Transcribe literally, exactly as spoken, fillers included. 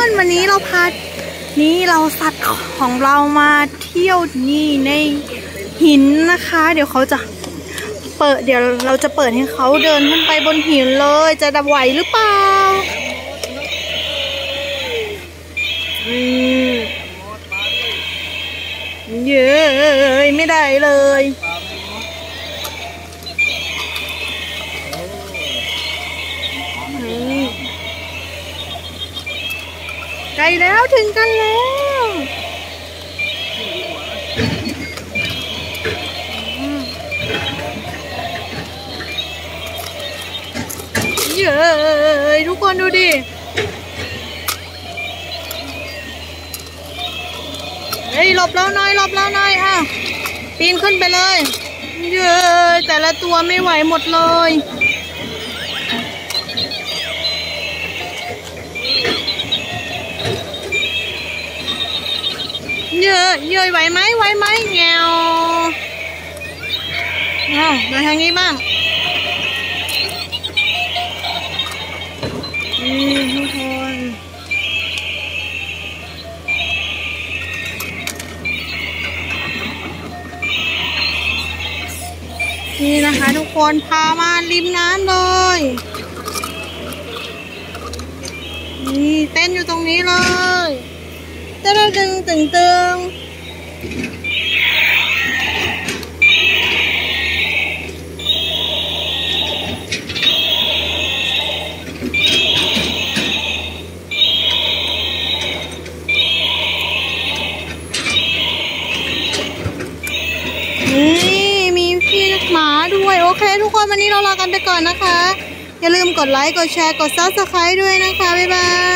นวันนี้เราพานี่เราสัตว์ของเรามาเที่ยวนี่ในหินนะคะเดี๋ยวเขาจะเปิดเดี๋ยวเราจะเปิดให้เขาเดินขึ้นไปบนหินเลยจะดับไหวหรือเปล่าอืมเย้ยไม่ได้เลยใกล้แล้วถึงกันแล้วเย้ยทุกคนดูดิเฮ้ยหลบแล้วหน่อยหลบแล้วหน่อยอ่ะปีนขึ้นไปเลยเย้ยแต่ละตัวไม่ไหวหมดเลยเยอะเยอะไหวไหมไหวไหมแงวอ้าวมาทางนี้บ้างนี่ทุกคนนี่นะคะทุกคนพามาริมน้ำเลยนี่เต้นอยู่ตรงนี้เลยตึงตึงตึงตึงนี่มีพี่หมาด้วยโอเคทุกคนวันนี้เราลากันไปก่อนนะคะอย่าลืมกดไลค์กดแชร์กดซับสไครบ์ด้วยนะคะบ๊ายบาย